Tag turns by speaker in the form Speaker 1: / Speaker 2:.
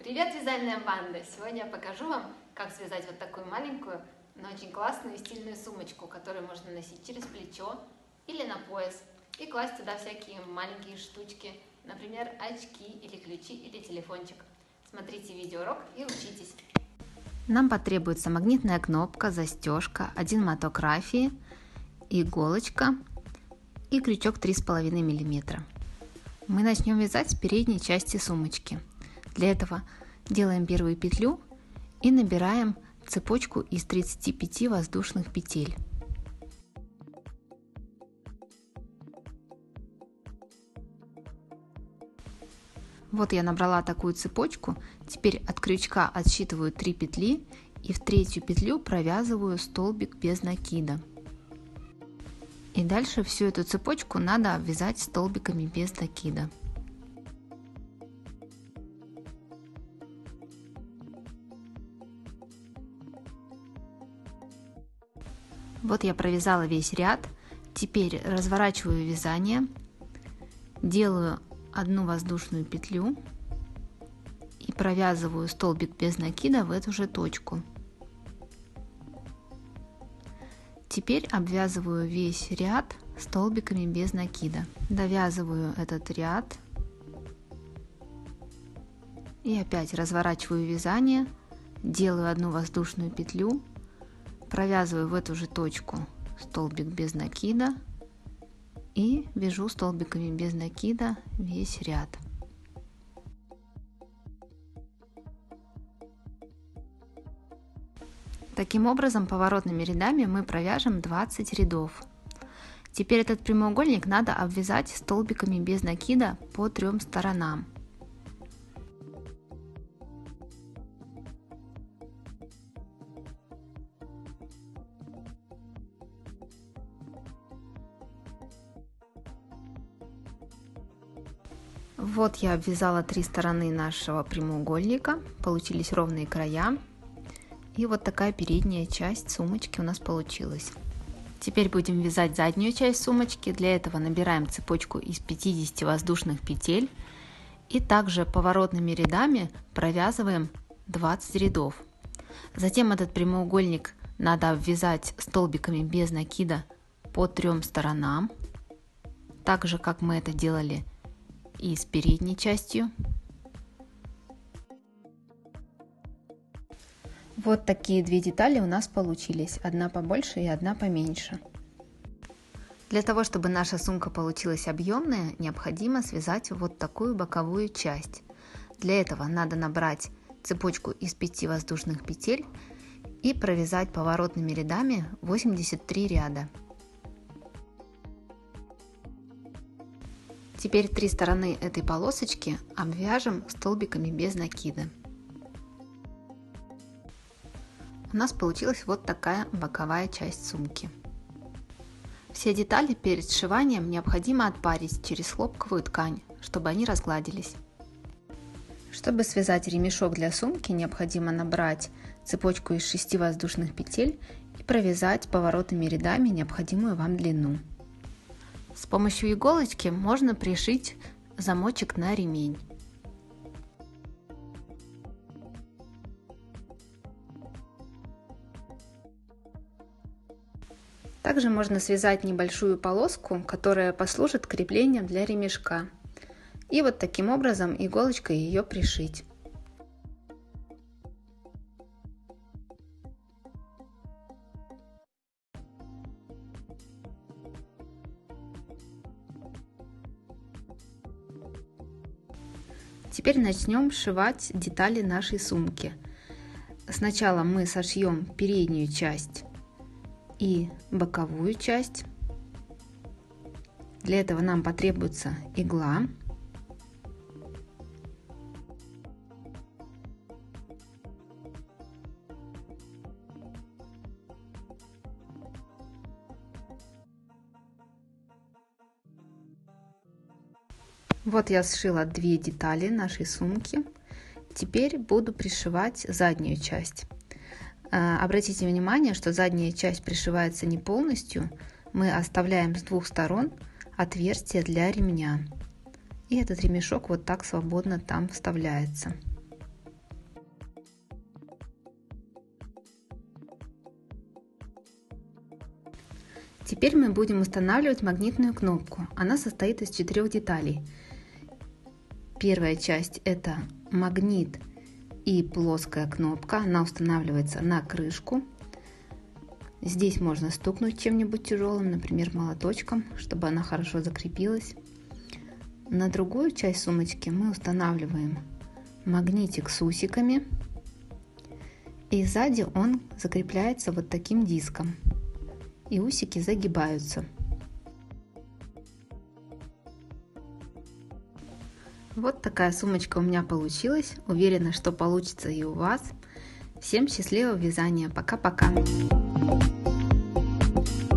Speaker 1: Привет, вязальная банда! Сегодня я покажу вам, как связать вот такую маленькую, но очень классную и стильную сумочку, которую можно носить через плечо или на пояс и класть туда всякие маленькие штучки, например, очки или ключи или телефончик. Смотрите видеоурок и учитесь. Нам потребуется магнитная кнопка, застежка, один моток рафии, иголочка и крючок 3,5 мм. Мы начнем вязать с передней части сумочки. Для этого делаем первую петлю и набираем цепочку из 35 воздушных петель. Вот я набрала такую цепочку. Теперь от крючка отсчитываю 3 петли и в третью петлю провязываю столбик без накида. И дальше всю эту цепочку надо обвязать столбиками без накида. Вот я провязала весь ряд. Теперь разворачиваю вязание, делаю одну воздушную петлю и провязываю столбик без накида в эту же точку. Теперь обвязываю весь ряд столбиками без накида. Довязываю этот ряд и опять разворачиваю вязание, делаю одну воздушную петлю, провязываю в эту же точку столбик без накида и вяжу столбиками без накида весь ряд. Таким образом, поворотными рядами мы провяжем 20 рядов. Теперь этот прямоугольник надо обвязать столбиками без накида по 3 сторонам. Вот я обвязала 3 стороны нашего прямоугольника, получились ровные края. И вот такая передняя часть сумочки у нас получилась. Теперь будем вязать заднюю часть сумочки. Для этого набираем цепочку из 50 воздушных петель и также поворотными рядами провязываем 20 рядов. Затем этот прямоугольник надо обвязать столбиками без накида по 3 сторонам, так же как мы это делали и с передней частью. Вот такие две детали у нас получились, одна побольше и одна поменьше. Для того, чтобы наша сумка получилась объемная, необходимо связать вот такую боковую часть. Для этого надо набрать цепочку из 5 воздушных петель и провязать поворотными рядами 83 ряда. Теперь 3 стороны этой полосочки обвяжем столбиками без накида. У нас получилась вот такая боковая часть сумки. Все детали перед сшиванием необходимо отпарить через хлопковую ткань, чтобы они разгладились. Чтобы связать ремешок для сумки, необходимо набрать цепочку из 6 воздушных петель и провязать поворотными рядами необходимую вам длину. С помощью иголочки можно пришить замочек на ремень. Также можно связать небольшую полоску, которая послужит креплением для ремешка. И вот таким образом иголочкой ее пришить. Теперь начнем сшивать детали нашей сумки. Сначала мы сошьем переднюю часть и боковую часть. Для этого нам потребуется игла, вот я сшила 2 детали нашей сумки. Теперь буду пришивать заднюю часть. Обратите внимание, что задняя часть пришивается не полностью. Мы оставляем с 2 сторон отверстие для ремня. И этот ремешок вот так свободно там вставляется. Теперь мы будем устанавливать магнитную кнопку. Она состоит из 4 деталей. Первая часть — это магнит и плоская кнопка. Она устанавливается на крышку. Здесь можно стукнуть чем-нибудь тяжелым, например, молоточком, чтобы она хорошо закрепилась. На другую часть сумочки мы устанавливаем магнитик с усиками. И сзади он закрепляется вот таким диском. И усики загибаются. Вот такая сумочка у меня получилась. Уверена, что получится и у вас. Всем счастливого вязания. Пока-пока!